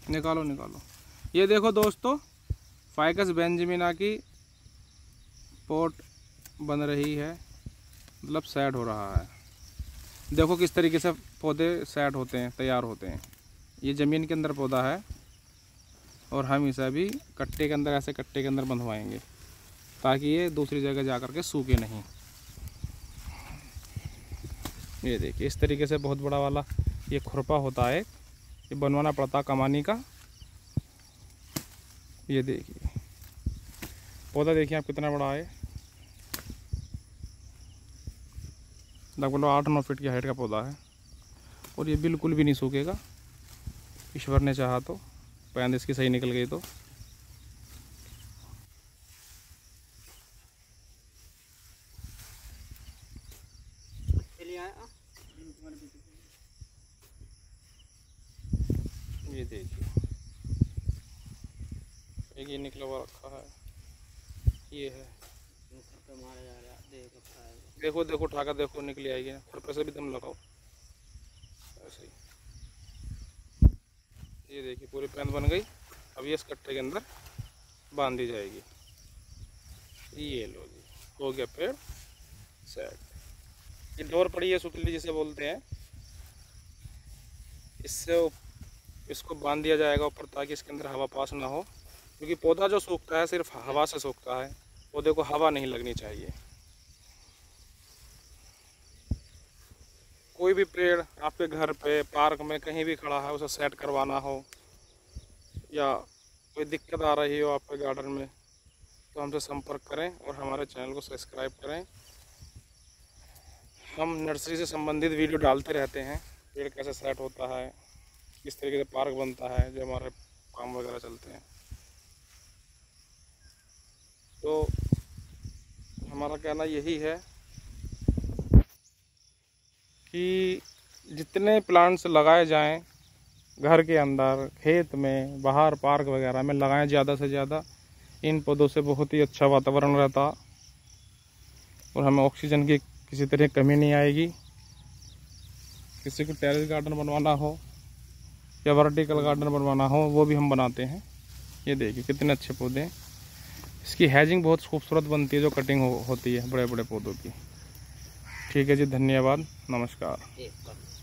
निकालो निकालो। ये देखो दोस्तों, फाइकस बेंजामिना की पॉट बन रही है, मतलब सेट हो रहा है। देखो किस तरीके से पौधे सेट होते हैं, तैयार होते हैं। ये ज़मीन के अंदर पौधा है और हम इसे भी कट्टे के अंदर, ऐसे कट्टे के अंदर बंधवाएंगे ताकि ये दूसरी जगह जा कर के सूखे नहीं। ये देखिए इस तरीके से बहुत बड़ा वाला ये खुरपा होता है, ये बनवाना पड़ता कमानी का। ये देखिए पौधा, देखिए आप कितना बड़ा है, लगभग 8-9 फीट की हाइट का पौधा है और ये बिल्कुल भी नहीं सूखेगा। ईश्वर ने चाहा तो, पैंद इसकी सही निकल गई तो। ये देखिए एक ये निकला हुआ रखा है, ये है। देखो देखो उठा कर देखो, निकली आएगी। खुरपे से भी दम लगाओ ऐसे ही। ये देखिए पूरी पैंद बन गई। अब ये इस कट्टे के अंदर बांध दी जाएगी। ये लो जी, हो गया पेड़ सेट। ये डोर पड़ी है सुतली जिसे बोलते हैं, इससे इसको बांध दिया जाएगा ऊपर ताकि इसके अंदर हवा पास ना हो, क्योंकि पौधा जो सूखता है सिर्फ हवा से सूखता है, पौधे को हवा नहीं लगनी चाहिए। कोई भी पेड़ आपके घर पे, पार्क में, कहीं भी खड़ा है, उसे सेट करवाना हो या कोई दिक्कत आ रही हो आपके गार्डन में, तो हमसे संपर्क करें और हमारे चैनल को सब्सक्राइब करें। हम नर्सरी से संबंधित वीडियो डालते रहते हैं, पेड़ कैसे सेट होता है, किस तरीके से पार्क बनता है, जो हमारे काम वगैरह चलते हैं। तो हमारा कहना यही है कि जितने प्लांट्स लगाए जाएं घर के अंदर, खेत में, बाहर पार्क वगैरह में लगाएं ज़्यादा से ज़्यादा। इन पौधों से बहुत ही अच्छा वातावरण रहता और हमें ऑक्सीजन की किसी तरह कमी नहीं आएगी। किसी को टेरेस गार्डन बनवाना हो या वर्टिकल गार्डन बनवाना हो, वो भी हम बनाते हैं। ये देखिए कितने अच्छे पौधे हैं। इसकी हैजिंग बहुत खूबसूरत बनती है जो कटिंग होती है बड़े बड़े पौधों की। ठीक है जी, धन्यवाद, नमस्कार।